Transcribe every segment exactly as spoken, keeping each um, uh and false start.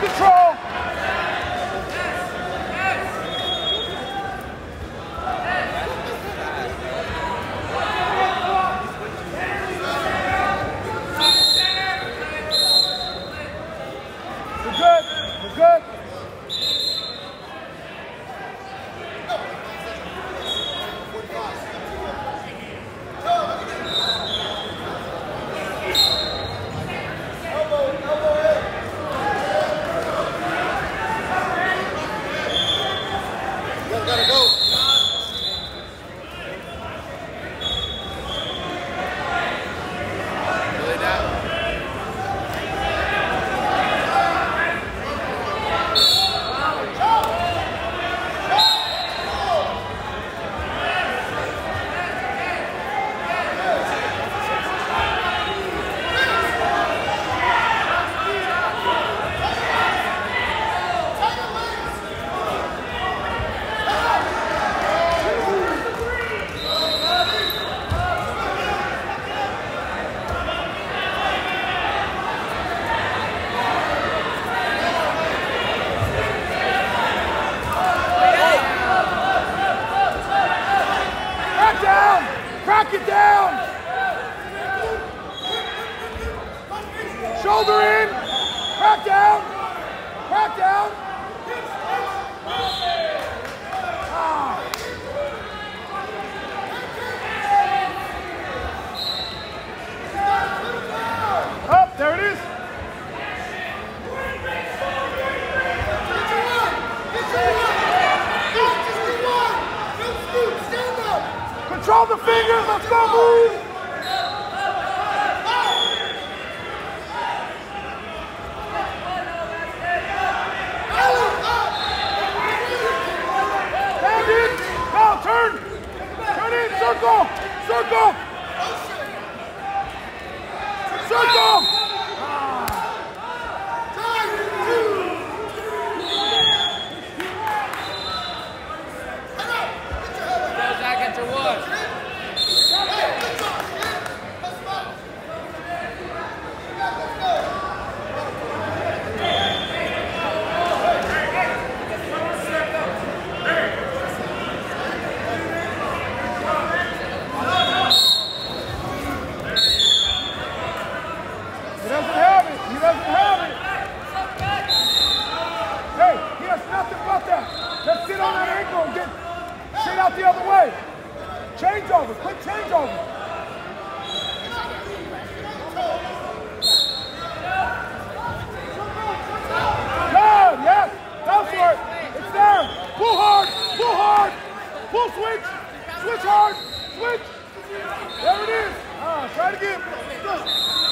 control. We're good. We're good. Crack it down! Shoulder in! Crack down! Crack down! Ah. Up, there it is! Control the fingers, let's go move! Stand in! Go, turn! Turn in, circle! Circle! Circle! The other way. Change over. Quick change over. Good. Yes. Go for it. It's there. Pull hard. Pull hard. Pull switch. Switch hard. Switch. There it is. Ah, try it again. Good.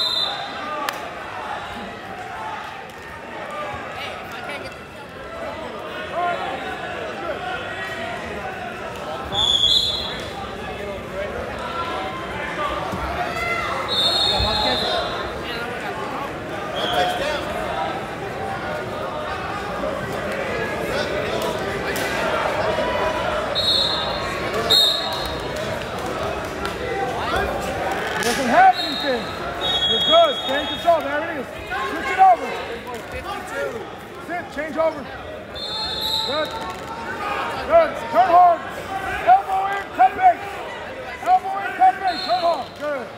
Doesn't have anything. You're good. Stay in control. There it is. Switch it over. Sit. Change over. Good. Good. Turn hard. Elbow in. Cut base. Elbow in. Cut base. Turn hard. Good.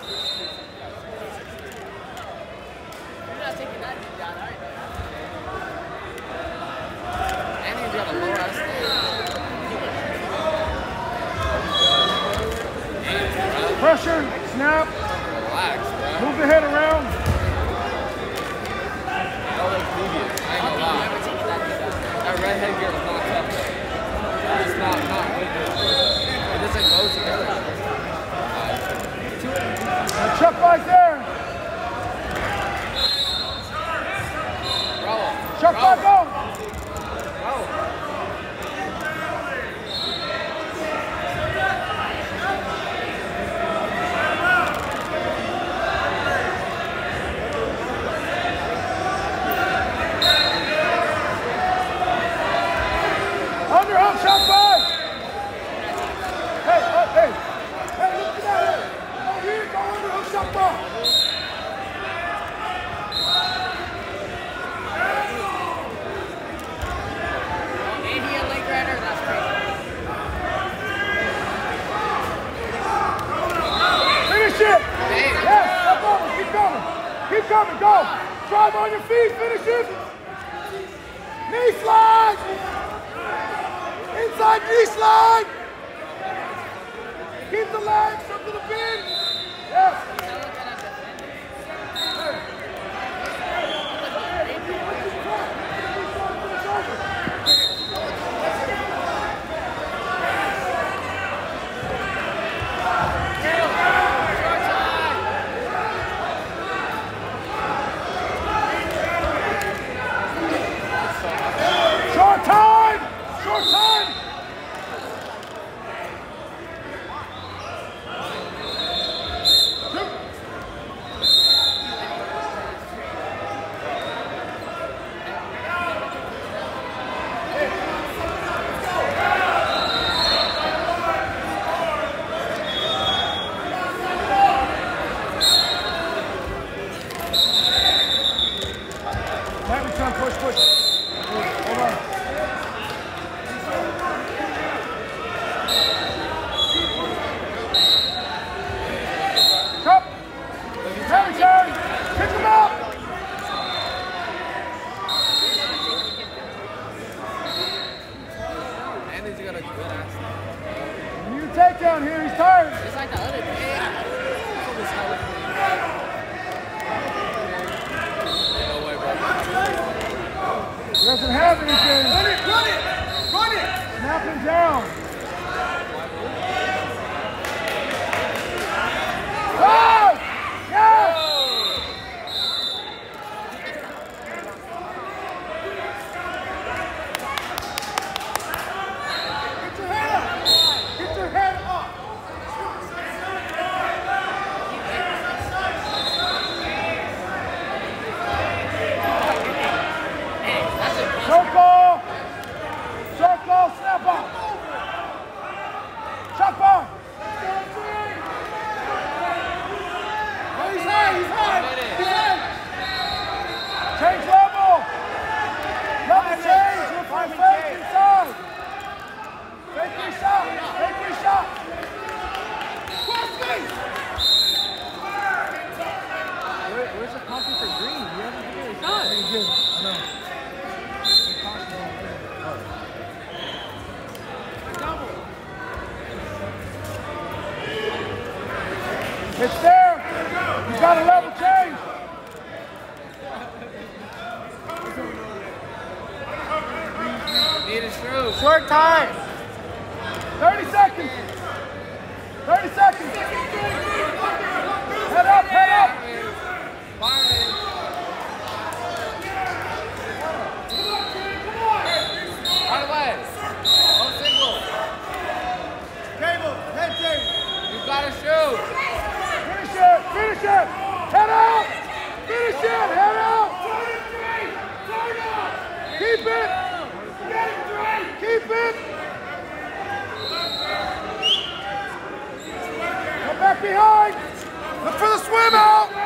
You're not taking that deep down, are you? And you got a low ass thing. Pressure. Snap. Relax, bro. Move the head around. That red headgear is not tough. It's not, not good. It doesn't go together. Now chuck right there. Bravo. Chuck back on. Bravo. coming, go. Drive on your feet, finish it. Knee slide. Inside knee slide. Keep the legs up to the pin. Yes. Short time! Short time! Happy time, push, push. Hold on. Cup. Heavy turn. Pick him up. And he's got a good ass. You need a takedown here. He's tired. It's like the other day. No way, bro. He doesn't have anything. Run it, run it, run it. Snap him down. Oh! Yes! Get your head up. Get your head up. Circle! Circle, snap off! Chop off! Oh, he's high, he's high. He's high. Change level! Level change! You're full fake inside! Fake three shot! Fake three shot! Cross face. Where, where's the coffee for green? You haven't given it a shot. He did. I know. It's there! You got a level change! Need a screw. Short time! thirty seconds! thirty seconds! Head up, head up! Right away. No single. Cable, head change. You gotta shoot. Finish it! Finish it! Head out! Finish it! Head out! Keep it! Keep it! Come back behind! Look for the swim out!